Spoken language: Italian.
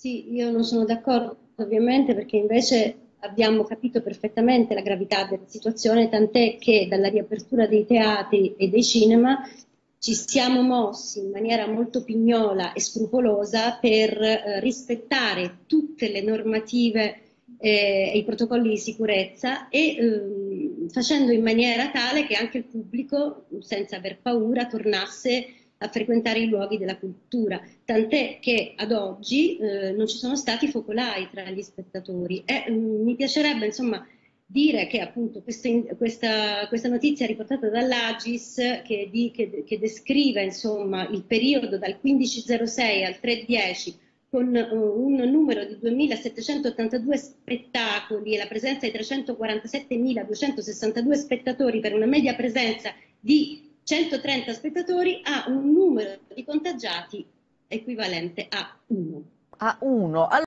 Sì, io non sono d'accordo ovviamente perché invece abbiamo capito perfettamente la gravità della situazione, tant'è che dalla riapertura dei teatri e dei cinema ci siamo mossi in maniera molto pignola e scrupolosa per rispettare tutte le normative e i protocolli di sicurezza e facendo in maniera tale che anche il pubblico, senza aver paura, tornasse a frequentare i luoghi della cultura, tant'è che ad oggi non ci sono stati focolai tra gli spettatori e mi piacerebbe insomma dire che appunto questa notizia riportata dall'Agis che descrive insomma il periodo dal 1506 al 310 con un numero di 2.782 spettacoli e la presenza di 347.262 spettatori per una media presenza di 130 spettatori ha un numero di contagiati equivalente a 1. A uno.